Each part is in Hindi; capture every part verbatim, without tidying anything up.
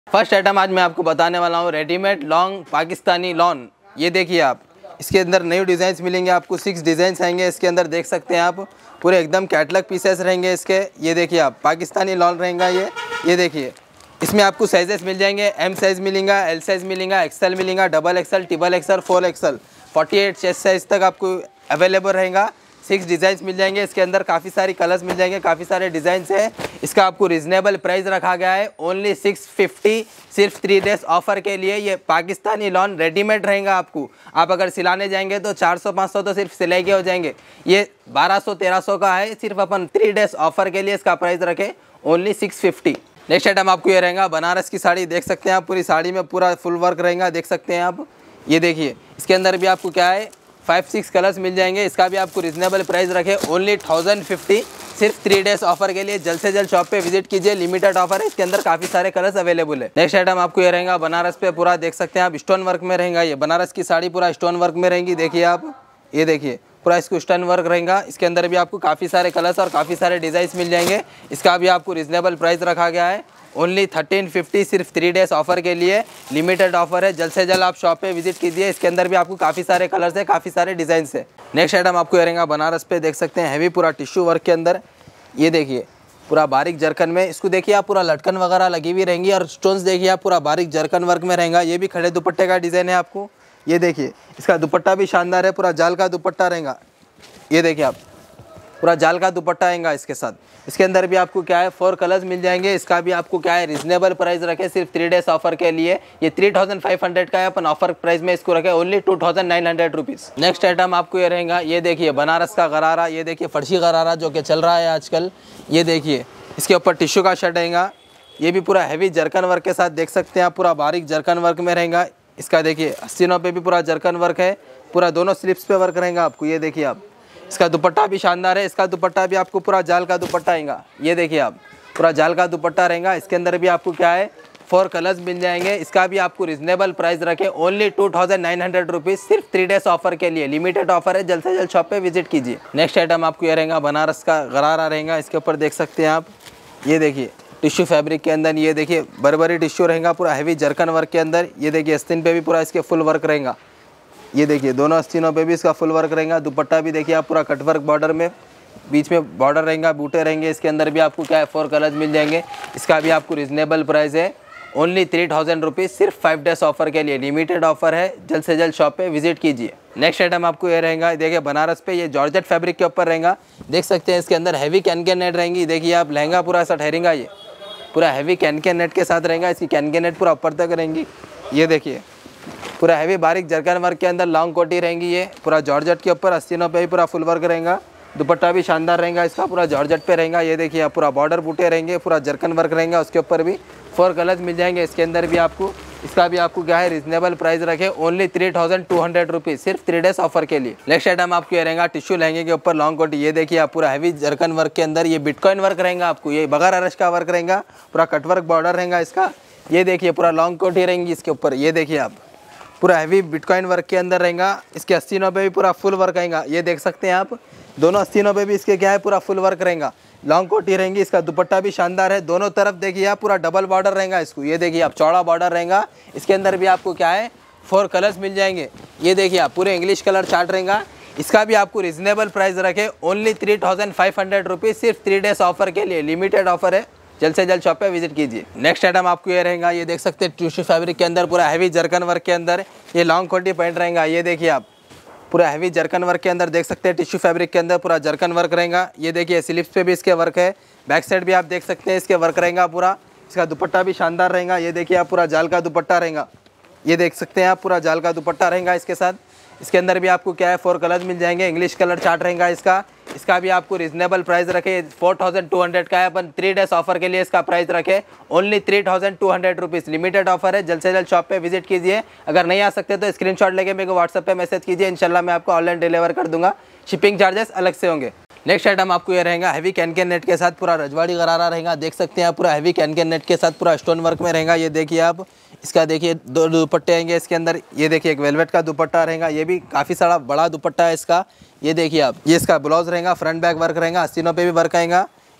फर्स्ट आइटम आज मैं आपको बताने वाला हूँ रेडीमेड लॉन्ग पाकिस्तानी लॉन। ये देखिए आप, इसके अंदर न्यू डिज़ाइंस मिलेंगे आपको। सिक्स डिज़ाइंस आएंगे इसके अंदर, देख सकते हैं आप। पूरे एकदम कैटलॉग पीसेस रहेंगे इसके। ये देखिए आप, पाकिस्तानी लॉन रहेगा ये। ये देखिए, इसमें आपको साइजेस मिल जाएंगे। एम साइज़ मिलेगा, एल साइज़ मिलेगा, एक्सएल मिलेगा, double XL, triple XL, four XL, forty eight chest size तक आपको अवेलेबल रहेगा। सिक्स डिज़ाइंस मिल जाएंगे इसके अंदर, काफ़ी सारी कलर्स मिल जाएंगे, काफ़ी सारे डिज़ाइंस है। इसका आपको रिजनेबल प्राइस रखा गया है ओनली सिक्स फिफ्टी, सिर्फ थ्री डेज ऑफर के लिए। ये पाकिस्तानी लॉन रेडीमेड रहेगा आपको। आप अगर सिलाने जाएंगे तो चार सौ पाँच सौ तो सिर्फ सिलाई के हो जाएंगे। ये बारह सौ तेरह सौ का है, सिर्फ अपन थ्री डेज ऑफर के लिए इसका प्राइस रखे only six fifty. Next item आपको ये रहेगा बनारस की साड़ी। देख सकते हैं आप, पूरी साड़ी में पूरा फुल वर्क रहेगा, देख सकते हैं आप। ये देखिए, इसके अंदर भी आपको क्या है, फाइव सिक्स कलर्स मिल जाएंगे। इसका भी आपको रिजनेबल प्राइस रखे ओनली थाउजेंड फिफ्टी, सिर्फ थ्री डेज ऑफर के लिए। जल्द से जल्द शॉप पे विजिट कीजिए, लिमिटेड ऑफर है, इसके अंदर काफ़ी सारे कलर्स अवेलेबल है। नेक्स्ट आइटम आपको ये रहेगा बनारस पे पूरा, देख सकते हैं आप, स्टोन वर्क में रहेगा। ये बनारस की साड़ी पूरा स्टोन वर्क में रहेंगी। देखिए आप, ये देखिए पूरा इसको स्टोन वर्क रहेगा। इसके अंदर भी आपको काफ़ी सारे कलर्स और काफ़ी सारे डिज़ाइंस मिल जाएंगे। इसका भी आपको रिजनेबल प्राइस रखा गया है ओनली थर्टीन फिफ्टी, सिर्फ थ्री डेज ऑफर के लिए। लिमिटेड ऑफर है, जल्द से जल्द आप शॉप पे विजिट कीजिए। इसके अंदर भी आपको काफ़ी सारे कलर्स है, काफ़ी सारे डिज़ाइंस है। नेक्स्ट आइटम आपको ये रहेगा बनारस पे, देख सकते हैं हैवी पूरा टिश्यू वर्क के अंदर। ये देखिए पूरा बारीक जरकन में, इसको देखिए आप, पूरा लटकन वगैरह लगी हुई रहेंगी और स्टोन्स देखिए आप, पूरा बारीक जरकन वर्क में रहेगा। ये भी खड़े दुपट्टे का डिज़ाइन है आपको। ये देखिए, इसका दुपट्टा भी शानदार है, पूरा जाल का दुपट्टा रहेगा। ये देखिए आप, पूरा जाल का दुपट्टा आएगा इसके साथ। इसके अंदर भी आपको क्या है, फोर कलर्स मिल जाएंगे। इसका भी आपको क्या है, रिजनेबल प्राइस रखे सिर्फ थ्री डेज ऑफर के लिए। ये थ्री थाउजेंड फाइव हंड्रेड का है, अपन ऑफर प्राइस में इसको रखे only two thousand nine hundred rupees. Next item आपको ये रहेगा, ये देखिए बनारस का गरारा। ये देखिए फर्शी गरारा जो कि चल रहा है आजकल। ये देखिए, इसके ऊपर टिश्यू का शर्ट रहेगा। ये भी पूरा हैवी जरकन वर्क के साथ, देख सकते हैं आप, पूरा बारीक जरकन वर्क में रहेगा। इसका देखिए अस्तीनों पे भी पूरा जरकन वर्क है, पूरा दोनों स्लिप्स पे वर्क रहेगा आपको। ये देखिए आप, इसका दुपट्टा भी शानदार है। इसका दुपट्टा भी आपको पूरा जाल का दुपट्टा आएगा। ये देखिए आप, पूरा जाल का दुपट्टा रहेगा। इसके अंदर भी आपको क्या है, फोर कलर्स मिल जाएंगे। इसका भी आपको रिजनेबल प्राइस रखे only two thousand nine hundred rupees, सिर्फ थ्री डेज ऑफर के लिए। लिमिटेड ऑफर है, जल्द से जल्द शॉप पे विजिट कीजिए। नेक्स्ट आइटम आपको ये रहेगा बनारस का गरारा रहेगा। इसके ऊपर देख सकते हैं आप, ये देखिए टिश्यू फैब्रिक के अंदर, ये देखिए बरबरी टिश्यू रहेगा, पूरा हैवी जरकन वर्क के अंदर। ये देखिए आस्तीन पे भी पूरा इसके फुल वर्क रहेगा। ये देखिए दोनों आस्तीनों पे भी इसका फुल वर्क रहेगा। दुपट्टा भी देखिए आप, पूरा कट वर्क बॉर्डर में, बीच में बॉर्डर रहेगा, बूटे रहेंगे। इसके अंदर भी आपको क्या है, फोर कलर्स मिल जाएंगे। इसका भी आपको रिजनेबल प्राइस है ओनली थ्री थाउजेंड रुपीज़, सिर्फ फाइव डेज ऑफर के लिए। लिमिटेड ऑफर है, जल्द से जल्द शॉप पे विजिट कीजिए। नेक्स्ट आइटम आपको ये रहेगा, देखिए बनारस पे, ये जॉर्जेट फैब्रिक के ऊपर रहेगा। देख सकते हैं इसके अंदर हैवी कैन कैन नेट रहेंगी। देखिए आप, लहंगा पूरा ऐसा ठहरेगा, ये पूरा हैवी कैन कैन नेट के साथ रहेगा। इसकी कैन कैन नेट पूरा ऊपर तक रहेंगी। ये देखिए पूरा हैवी बारीक जरकन वर्क के अंदर लॉन्ग कोटी रहेंगी। ये पूरा जॉर्जेट के ऊपर आस्तीनों पे भी पूरा फुल वर्क रहेगा। दुपट्टा भी शानदार रहेगा, इसका पूरा जॉर्जेट पे रहेगा। ये देखिए पूरा बॉर्डर बूटे रहेंगे, पूरा जरकन वर्क रहेगा। उसके ऊपर भी फोर कलर्स मिल जाएंगे। इसके अंदर भी आपको, इसका भी आपको क्या है, रिजनेबल प्राइस रखे only three thousand two hundred rupees, सिर्फ थ्री डेज ऑफर के लिए। नेक्स्ट आइटम आपको ये रहेगा टिश्यू लहंगे के ऊपर लॉन्ग कोटी। ये देखिए आप, पूरा हैवी जरकन वर्क के अंदर, ये बिटकॉइन वर्क रहेगा आपको। ये बगैर अरश का वर्क रहेगा, पूरा कटवर्क बॉर्डर रहेगा इसका। ये देखिए पूरा लॉन्ग कोटी रहेंगी इसके ऊपर। ये देखिए आप, पूरा हैवी बिटकॉइन वर्क के अंदर रहेगा। इसके आस्तीनों पे भी पूरा फुल वर्क आएगा। ये देख सकते हैं आप, दोनों आस्तीनों पे भी इसके क्या है, पूरा फुल वर्क रहेगा। लॉन्ग कोटी रहेंगी। इसका दुपट्टा भी शानदार है, दोनों तरफ देखिए आप, पूरा डबल बॉर्डर रहेगा इसको। ये देखिए आप, चौड़ा बॉर्डर रहेगा। इसके अंदर भी आपको क्या है, फोर कलर्स मिल जाएंगे। ये देखिए आप, पूरे इंग्लिश कलर चार्ट रहेगा। इसका भी आपको रिजनेबल प्राइस रखे only three thousand five hundred rupees, सिर्फ थ्री डेज ऑफर के लिए। लिमिटेड ऑफर है, जल्द से जल्द शॉप पे विजिट कीजिए। नेक्स्ट आइटम आपको ये रहेगा, ये देख सकते हैं टिश्यू फैब्रिक के अंदर, पूरा हैवी जरकन वर्क के अंदर, ये लॉन्ग कोटी पैंट रहेगा। ये देखिए आप, पूरा हैवी जरकन वर्क के अंदर, देख सकते हैं टिश्यू फैब्रिक के अंदर पूरा जरकन वर्क रहेगा। ये देखिए स्लीव्स पे भी इसके वर्क है, बैक साइड भी आप देख सकते हैं इसके वर्क रहेगा पूरा। इसका दुपट्टा भी शानदार रहेगा। ये देखिए आप, पूरा जाल का दुपट्टा रहेगा। ये देख सकते हैं आप, पूरा जाल का दुपट्टा रहेगा इसके साथ। इसके अंदर भी आपको क्या है, फोर कलर्स मिल जाएंगे। इंग्लिश कलर चार्ट रहेगा इसका। इसका भी आपको रिजनेबल प्राइस रखे फोर थाउजेंड टू हंड्रेड का है। अपन थ्री डेज ऑफर के लिए इसका प्राइस रखे only three thousand two hundred rupees. Limited offer है, जल्द से जल्द शॉप पे विजिट कीजिए। अगर नहीं आ सकते तो स्क्रीनशॉट लेके मेरे को व्हाट्सएप पे मैसेज कीजिए, इंशाल्लाह मैं आपको ऑनलाइन डिलीवर कर दूंगा। शिपिंग चार्जेस अलग से होंगे। नेक्स्ट आइटम आपको ये रहेगा, हैवी कैन कैन नेट के साथ पूरा रजवाड़ी गरारा रहेगा। देख सकते हैं आप, पूरा हैवी कैन कैन नेट के साथ पूरा स्टोन वर्क में रहेगा। ये देखिए आप, इसका देखिए दो दुपट्टे आएंगे इसके अंदर। ये देखिए एक वेलवेट का दुपट्टा रहेगा, ये भी काफ़ी सारा बड़ा दुपट्टा है इसका। ये देखिए आप, ये इसका ब्लाउज रहेगा, फ्रंट बैक वर्क रहेगा, आस्तीनों पे भी वर्क आएगा।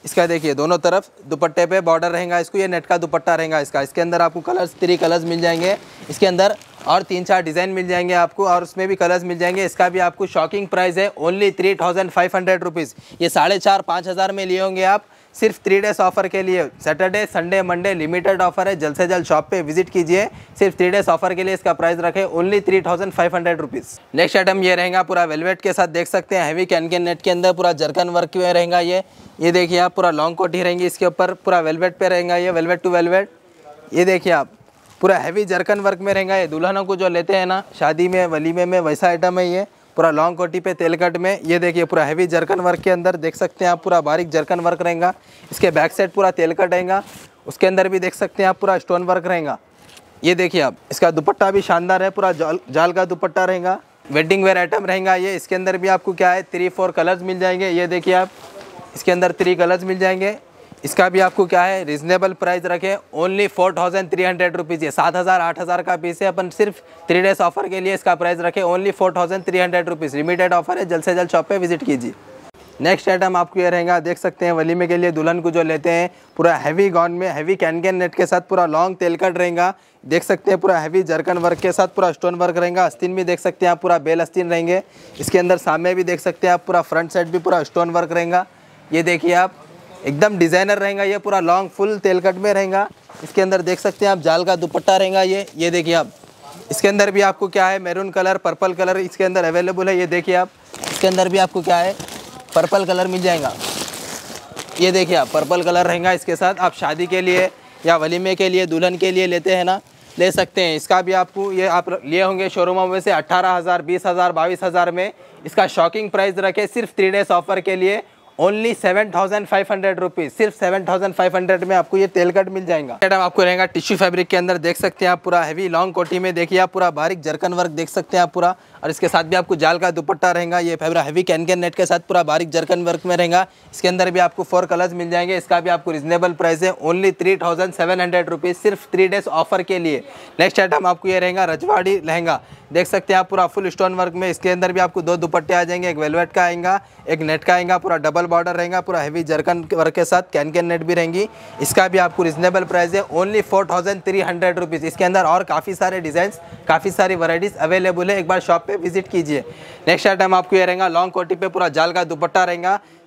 इसका देखिए दोनों तरफ दुपट्टे पे बॉर्डर रहेगा इसको, ये नेट का दुपट्टा रहेगा इसका। इसके अंदर आपको कलर्स थ्री कलर्स मिल जाएंगे इसके अंदर, और तीन चार डिज़ाइन मिल जाएंगे आपको, और उसमें भी कलर्स मिल जाएंगे। इसका भी आपको शॉकिंग प्राइस है only three thousand five hundred rupees. ये साढ़े चार पाँच हज़ार में लिए होंगे आप सिर्फ थ्री डेज ऑफर के लिए। Saturday Sunday Monday limited offer है, जल्द से जल्द शॉप पे विजिट कीजिए। सिर्फ थ्री डेज ऑफर के लिए इसका प्राइस रखे only three thousand five hundred rupees. Next item ये रहेगा पूरा वेलवेट के साथ, देख सकते हैं हैवी कैन कैन नेट के अंदर पूरा जरकन वर्क में रहेगा ये। ये देखिए आप पूरा लॉन्ग कोटी रहेंगी इसके ऊपर, पूरा वेलवेट पे रहेगा ये, वेलवेट टू वेलवेट। ये देखिए आप पूरा हैवी जरकन वर्क में रहेगा ये। दुल्हनों को जो लेते हैं ना शादी में वलीमे में वैसा आइटम है ये, पूरा लॉन्ग कोटी पे तेल कट में। ये देखिए पूरा हैवी जरकन वर्क के अंदर देख सकते हैं आप, पूरा बारीक जरकन वर्क रहेगा। इसके बैक साइड पूरा तेल कट रहेगा, उसके अंदर भी देख सकते हैं आप पूरा स्टोन वर्क रहेगा। ये देखिए आप इसका दुपट्टा भी शानदार है, पूरा जाल जाल का दुपट्टा रहेगा, वेडिंग वेयर आइटम रहेगा ये। इसके अंदर भी आपको क्या है थ्री फोर कलर्स मिल जाएंगे। ये देखिए आप इसके अंदर थ्री कलर्स मिल जाएंगे। इसका भी आपको क्या है रिजनेबल प्राइस रखे only four thousand three hundred rupees. ये सात हज़ार आठ हज़ार का पीस है, अपन सिर्फ थ्री डेज ऑफर के लिए इसका प्राइस रखे only four thousand three hundred rupees. Limited offer है, जल्द से जल्द शॉप पे विजिट कीजिए। नेक्स्ट आइटम आपको ये रहेगा, देख सकते हैं वलीमे के लिए दुल्हन को जो लेते हैं, पूरा हैवी गॉन में हैवी कैन कैन नेट के साथ पूरा लॉन्ग तेल कट रहेगा। देख सकते हैं पूरा हैवी जरकन वर्क के साथ पूरा स्टोन वर्क रहेगा। आस्तीन भी देख सकते हैं आप, पूरा बेल आस्तीन रहेंगे। इसके अंदर सामने भी देख सकते हैं आप, पूरा फ्रंट साइड भी पूरा स्टोन वर्क रहेगा। ये देखिए आप एकदम डिज़ाइनर रहेगा ये, पूरा लॉन्ग फुल तेल कट में रहेगा। इसके अंदर देख सकते हैं आप जाल का दुपट्टा रहेगा ये। ये देखिए आप इसके अंदर भी आपको क्या है मैरून कलर पर्पल कलर इसके अंदर अवेलेबल है। ये देखिए आप इसके अंदर भी आपको क्या है पर्पल कलर मिल जाएगा। ये देखिए आप पर्पल कलर रहेगा इसके साथ। आप शादी के लिए या वलीमे के लिए दुल्हन के लिए लेते हैं ना, ले सकते हैं। इसका भी आपको ये आप लिए होंगे शोरूमों में से अट्ठारह हज़ार बीस हज़ार बाईस हज़ार में। इसका शॉकिंग प्राइस रखे सिर्फ थ्री डेज ऑफर के लिए only seven thousand five hundred rupees. सिर्फ सेवन थाउजेंड फाइव हंड्रेड में आपको ये तेल कट मिल जाएगा। आइटम आपको रहेगा टिश्यू फैब्रिक के अंदर, देख सकते हैं आप पूरा हैवी लॉन्ग कोटी में। देखिए आप पूरा बारीक जरकन वर्क देख सकते हैं आप पूरा, और इसके साथ भी आपको जाल का दुपट्टा रहेगा। ये fabric heavy can can net के साथ पूरा बारीक जरकन वर्क में रहेगा। इसके अंदर भी आपको फोर कलर्स मिल जाएंगे। इसका भी आपको रिजनेबल प्राइस है only three thousand seven hundred rupees, सिर्फ थ्री डेज ऑफर के लिए। नेक्स्ट आइटम आपको ये रहेगा रजवाड़ी लहंगा, देख सकते हैं आप पूरा फुल स्टोन वर्क में। इसके अंदर भी आपको दो दुपट्टे आ जाएंगे, एक वेलवेट का आएगा एक नेट का आएगा, पूरा डबल बॉर्डर रहेगा, पूरा हैवी जरकन वर्क के साथ कैन कैन नेट भी रहेंगी। इसका भी आपको रिजनेबल प्राइस है only four thousand three hundred rupees. इसके अंदर और काफ़ी सारे डिज़ाइंस काफ़ी सारी वैराइटीज़ अवेलेबल है, एक बार शॉप पे विजिट कीजिए। नेक्स्ट आइटम आपको ये रहेगा लॉन्ग कोटी पे पूरा जाल का दुपट्टा रहेगा।